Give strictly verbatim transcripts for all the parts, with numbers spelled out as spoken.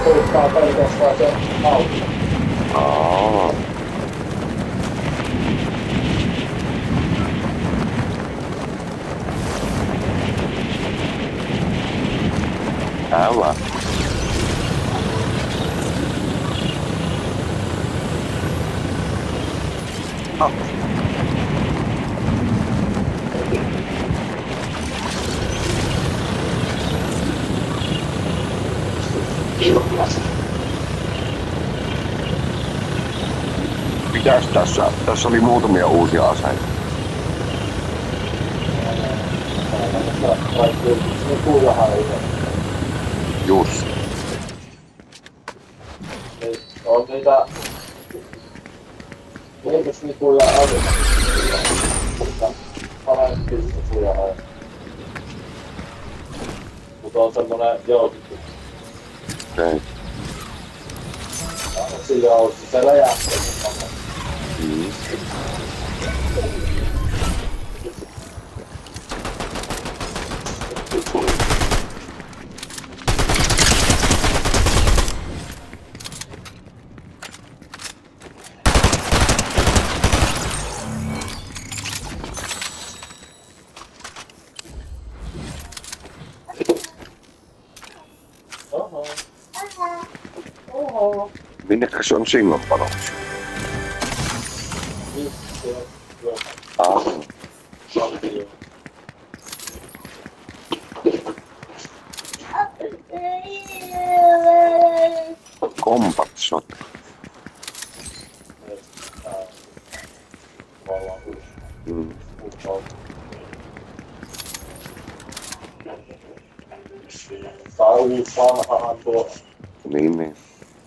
Puhuttaa pelkästään se auto. Aa. Älä. Ah. Mitäs tässä? Tässä oli muutamia uusia aseita. Just. On niitä kehitysnipuja alueita, mutta palaiskysymyksiä aina. Mutta on semmonen joukittu. Okei. Sillä on se räjähtää. Mm. Oho. Oho. Minnekäs on Singon panoksia? Ah. Combat shot. Mm. Tää on uusi vanhahan tuo. Niin, niin.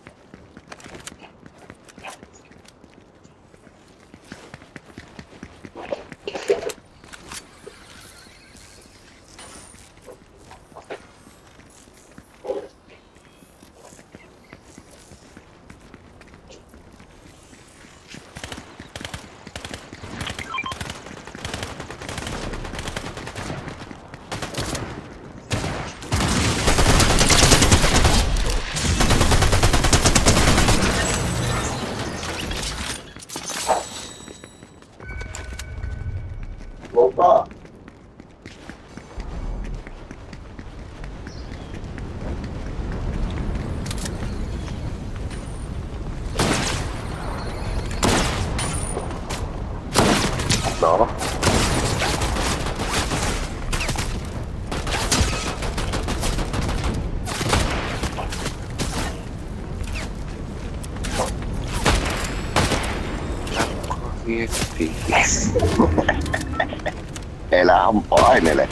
Lupa. No. Yes. Elähän painele.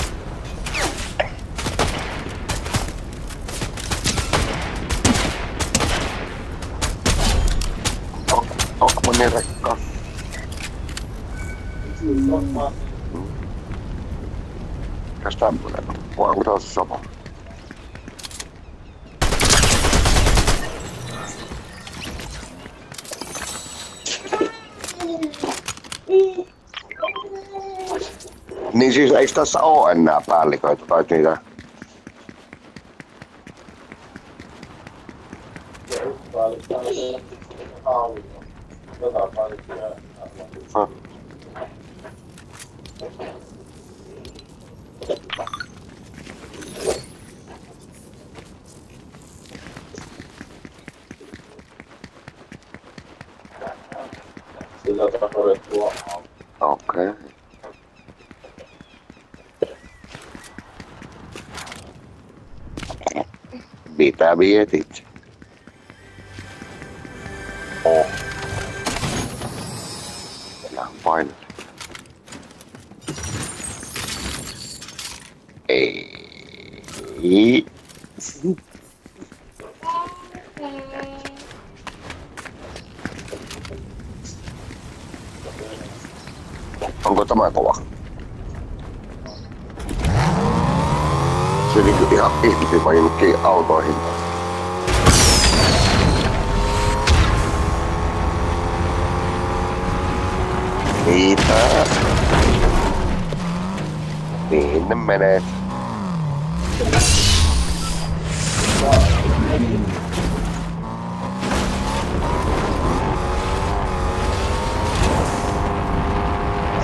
Onko niin rekkaa? Mikäs tämmönen on? Vai onko tää se sama? Niin siis eiks tässä oo enää päälliköitä tai niitä? Ah. Sillä tarkoitettua. Okei. Okay. Mitä mietit? Oh. Elää painat. Ei. Onko tämä kova? Se niinku ihan ihmisiä vai jonnekin autoihin. Mitä? Mihin ne menee?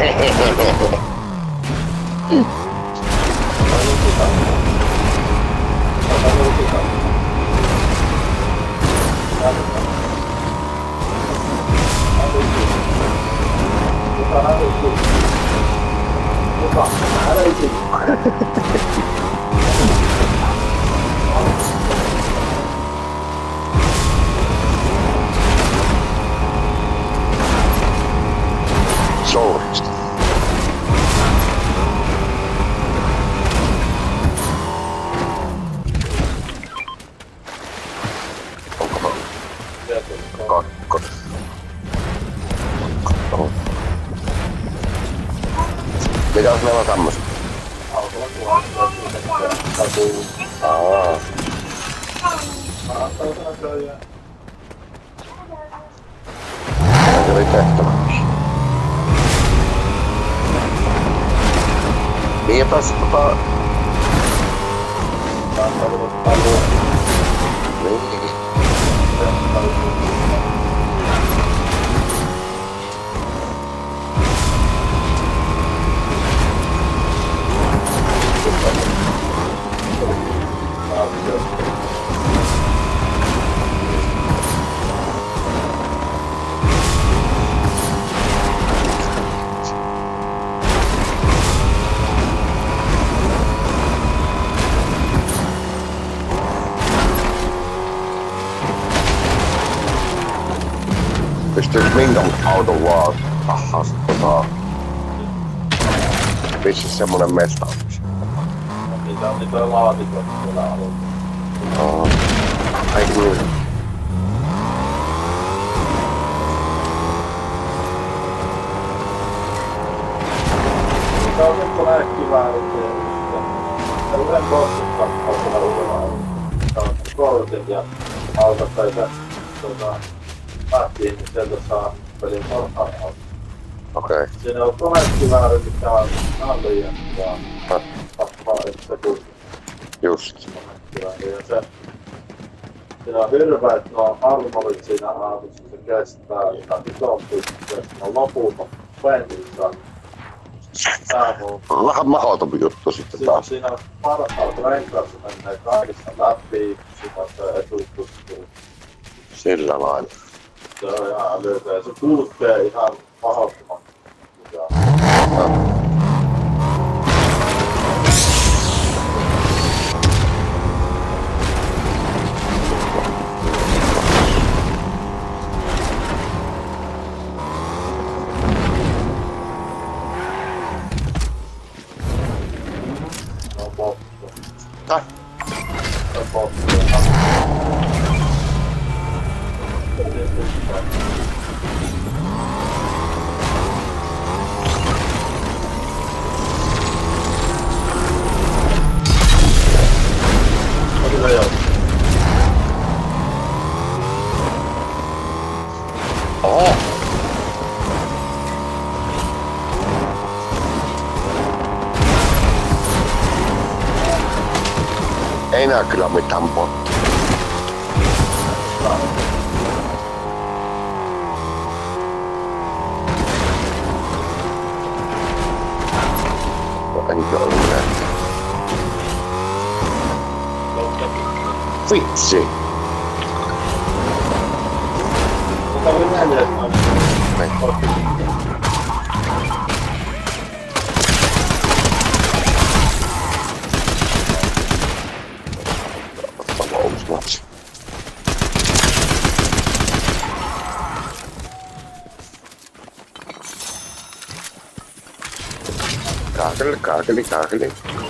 Suuresti. Onko kakko? Kakko. Mitäs meillä on tämmöset? Aa. Se oli tehtävä. Niin ja tässä tota... Niin. Pystyis minkä auton vaan tahas tota... Vissis semmonen mesta. Niitä on niitä laatikot siellä alussa. Aa. Ai niin. Niitä on semmoinen äkkiväärin. Se on yhden bossin kakkauksella uudella. Se on kolten ja autot tai se tota... Lähtiin, niin sieltä saa pelin portaan auto. Okei. Siinä on konekivääri, mikä on nalliin ja tappaa sekuntia. Just. Ja se... Siinä on hirveä, että nuo armolit siinä autossa, se kestää ihan isompi, ja siinä on lopulta pennissä. Tää on... Vähän mahoitompi juttu sitten Siinä, taas. siinä on parhaat renkaat, se menee kaikista läpi, sitä se etupustuu. Sillä lailla. Se on ihan älytä ja se kulkee ihan mahdottomasti. No botto. Täh? No botto. Oho! Ei näe kyllä mitään bottia. Enkö ole nähty? Vitsi! Mutta oli näin, että on Outs matsi. Kaakeli, kaakeli, kaakeli.